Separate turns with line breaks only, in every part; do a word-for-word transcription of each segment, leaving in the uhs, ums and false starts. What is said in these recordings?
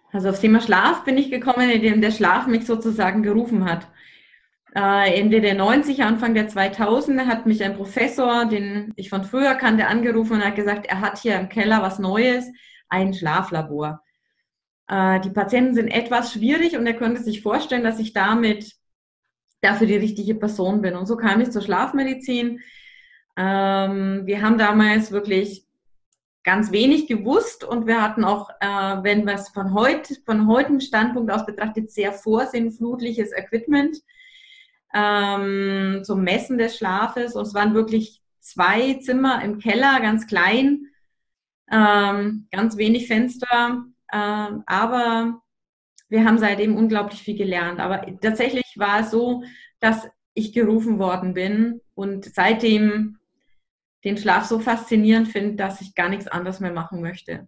Also aufs Thema Schlaf bin ich gekommen, indem der Schlaf mich sozusagen gerufen hat. Äh, Ende der neunziger, Anfang der zweitausender hat mich ein Professor, den ich von früher kannte, angerufen und hat gesagt, er hat hier im Keller was Neues, ein Schlaflabor. Äh, die Patienten sind etwas schwierig und er könnte sich vorstellen, dass ich damit dafür die richtige Person bin. Und so kam ich zur Schlafmedizin. Ähm, wir haben damals wirklich ganz wenig gewusst und wir hatten auch, äh, wenn wir es von heute, von heutigem Standpunkt aus betrachtet, sehr vorsinnflutliches Equipment ähm, zum Messen des Schlafes. Und es waren wirklich zwei Zimmer im Keller, ganz klein, ähm, ganz wenig Fenster, ähm, aber wir haben seitdem unglaublich viel gelernt. Aber tatsächlich war es so, dass ich gerufen worden bin und seitdem den Schlaf so faszinierend finde, dass ich gar nichts anderes mehr machen möchte.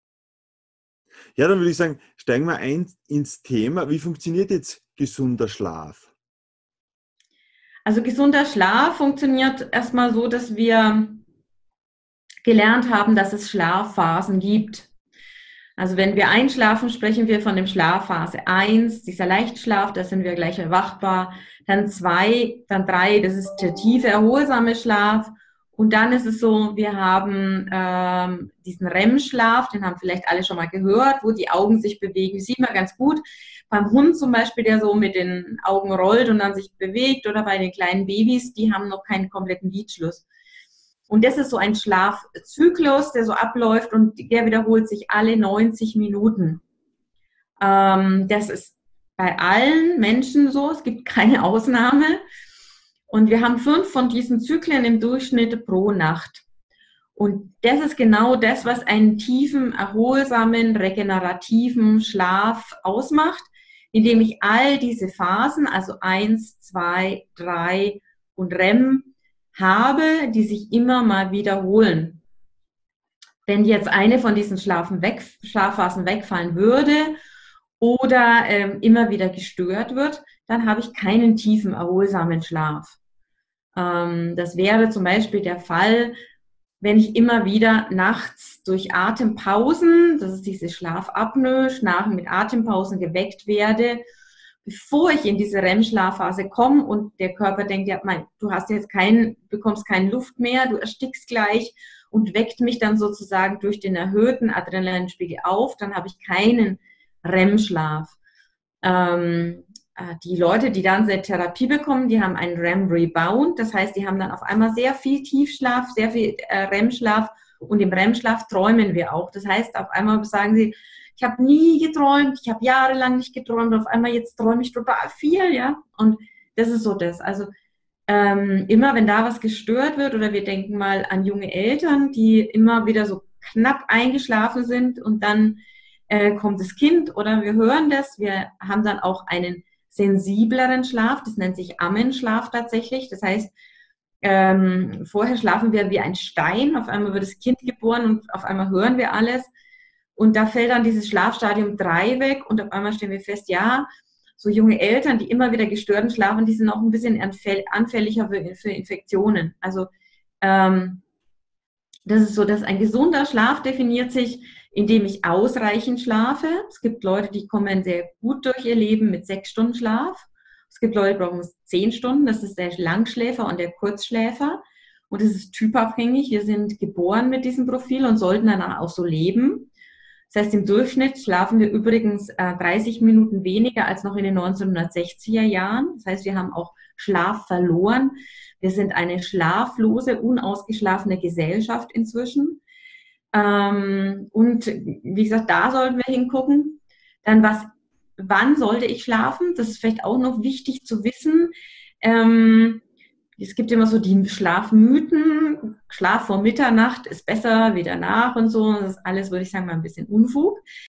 Ja, dann würde ich sagen, steigen wir ein ins Thema. Wie funktioniert jetzt gesunder Schlaf?
Also gesunder Schlaf funktioniert erstmal so, dass wir gelernt haben, dass es Schlafphasen gibt. Also wenn wir einschlafen, sprechen wir von dem Schlafphase eins, dieser Leichtschlaf, da sind wir gleich erwachbar. Dann zwei, dann drei, das ist der tiefe, erholsame Schlaf. Und dann ist es so, wir haben ähm, diesen R E M-Schlaf, den haben vielleicht alle schon mal gehört, wo die Augen sich bewegen. Das sieht man ganz gut beim Hund zum Beispiel, der so mit den Augen rollt und dann sich bewegt, oder bei den kleinen Babys, die haben noch keinen kompletten Lidschluss. Und das ist so ein Schlafzyklus, der so abläuft und der wiederholt sich alle neunzig Minuten. Ähm, das ist bei allen Menschen so, es gibt keine Ausnahme. Und wir haben fünf von diesen Zyklen im Durchschnitt pro Nacht. Und das ist genau das, was einen tiefen, erholsamen, regenerativen Schlaf ausmacht, indem ich all diese Phasen, also eins, zwei, drei und R E M, habe, die sich immer mal wiederholen. Wenn jetzt eine von diesen Schlafen weg, Schlafphasen wegfallen würde oder ähm, immer wieder gestört wird, dann habe ich keinen tiefen, erholsamen Schlaf. Ähm, das wäre zum Beispiel der Fall, wenn ich immer wieder nachts durch Atempausen, das ist diese Schlafapnoe, Schnarchen mit Atempausen geweckt werde, bevor ich in diese R E M-Schlafphase komme und der Körper denkt, ja, mein, du hast jetzt keinen, bekommst keine Luft mehr, du erstickst gleich und weckt mich dann sozusagen durch den erhöhten Adrenalinspiegel auf, dann habe ich keinen R E M-Schlaf. Ähm, die Leute, die dann eine Therapie bekommen, die haben einen R E M-Rebound, das heißt, die haben dann auf einmal sehr viel Tiefschlaf, sehr viel R E M-Schlaf und im R E M-Schlaf träumen wir auch. Das heißt, auf einmal sagen sie, ich habe nie geträumt, ich habe jahrelang nicht geträumt, auf einmal jetzt träume ich total viel, ja. Und das ist so das. Also ähm, immer, wenn da was gestört wird oder wir denken mal an junge Eltern, die immer wieder so knapp eingeschlafen sind und dann äh, kommt das Kind oder wir hören das, wir haben dann auch einen sensibleren Schlaf, das nennt sich Ammenschlaf tatsächlich. Das heißt, ähm, vorher schlafen wir wie ein Stein, auf einmal wird das Kind geboren und auf einmal hören wir alles. Und da fällt dann dieses Schlafstadium drei weg und auf einmal stellen wir fest, ja, so junge Eltern, die immer wieder gestörten schlafen, die sind auch ein bisschen anfälliger für, für Infektionen. Also ähm, das ist so, dass ein gesunder Schlaf definiert sich, indem ich ausreichend schlafe. Es gibt Leute, die kommen sehr gut durch ihr Leben mit sechs Stunden Schlaf. Es gibt Leute, die brauchen zehn Stunden. Das ist der Langschläfer und der Kurzschläfer. Und das ist typabhängig. Wir sind geboren mit diesem Profil und sollten danach auch so leben. Das heißt, im Durchschnitt schlafen wir übrigens äh, dreißig Minuten weniger als noch in den neunzehnhundertsechziger Jahren. Das heißt, wir haben auch Schlaf verloren. Wir sind eine schlaflose, unausgeschlafene Gesellschaft inzwischen. Ähm, und wie gesagt, da sollten wir hingucken. Dann was, wann sollte ich schlafen? Das ist vielleicht auch noch wichtig zu wissen. Ähm, es gibt immer so die Schlafmythen. Schlaf vor Mitternacht ist besser wie danach und so. Das ist alles, würde ich sagen, mal ein bisschen Unfug.